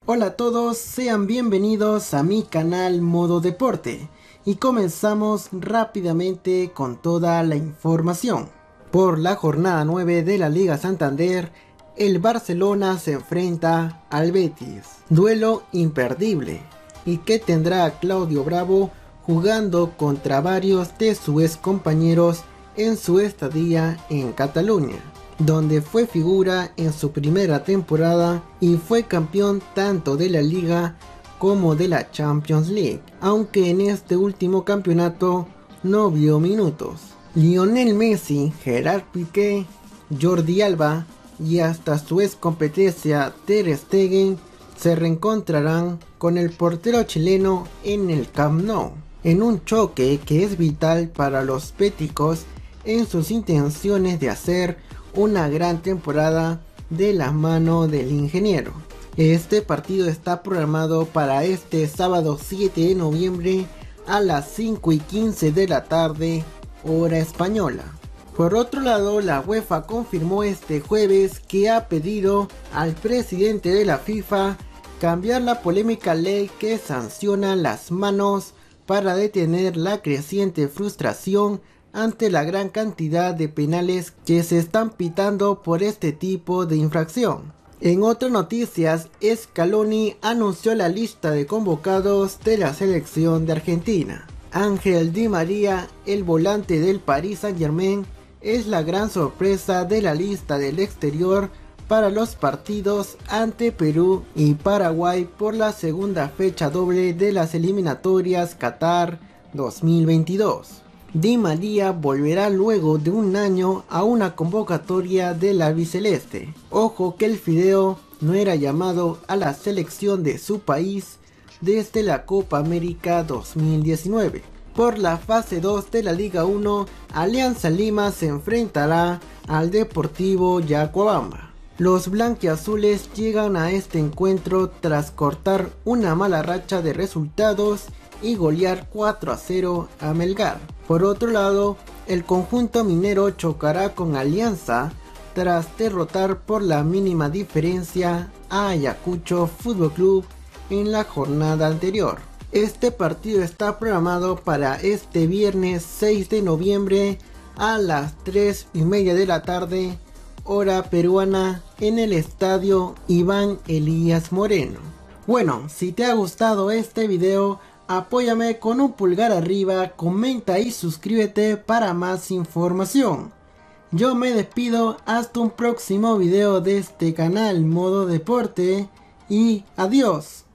Hola a todos, sean bienvenidos a mi canal Modo Deporte y comenzamos rápidamente con toda la información. Por la jornada 9 de la Liga Santander, el Barcelona se enfrenta al Betis, duelo imperdible y que tendrá Claudio Bravo jugando contra varios de sus ex compañeros en su estadía en Cataluña, donde fue figura en su primera temporada y fue campeón tanto de la Liga como de la Champions League, aunque en este último campeonato no vio minutos. Lionel Messi, Gerard Piqué, Jordi Alba y hasta su ex competencia Ter Stegen se reencontrarán con el portero chileno en el Camp Nou, en un choque que es vital para los béticos en sus intenciones de hacer una gran temporada de la mano del ingeniero. Este partido está programado para este sábado 7 de noviembre a las 5:15 de la tarde, hora española. Por otro lado, la UEFA confirmó este jueves que ha pedido al presidente de la FIFA cambiar la polémica ley que sanciona las manos para detener la creciente frustración ante la gran cantidad de penales que se están pitando por este tipo de infracción. En otras noticias, Scaloni anunció la lista de convocados de la selección de Argentina. Ángel Di María, el volante del Paris Saint-Germain, es la gran sorpresa de la lista del exterior para los partidos ante Perú y Paraguay por la segunda fecha doble de las eliminatorias Qatar 2022. Di María volverá luego de un año a una convocatoria de la albiceleste. Ojo que el Fideo no era llamado a la selección de su país desde la Copa América 2019. Por la fase 2 de la Liga 1, Alianza Lima se enfrentará al Deportivo Yacuabamba. Los blanquiazules llegan a este encuentro tras cortar una mala racha de resultados y golear 4-0 a Melgar. Por otro lado, el conjunto minero chocará con Alianza tras derrotar por la mínima diferencia a Ayacucho Fútbol Club en la jornada anterior. Este partido está programado para este viernes 6 de noviembre a las 3:30 de la tarde, hora peruana, en el estadio Iván Elías Moreno. Bueno, si te ha gustado este video, apóyame con un pulgar arriba, comenta y suscríbete para más información. Yo me despido hasta un próximo video de este canal Modo Deporte y adiós.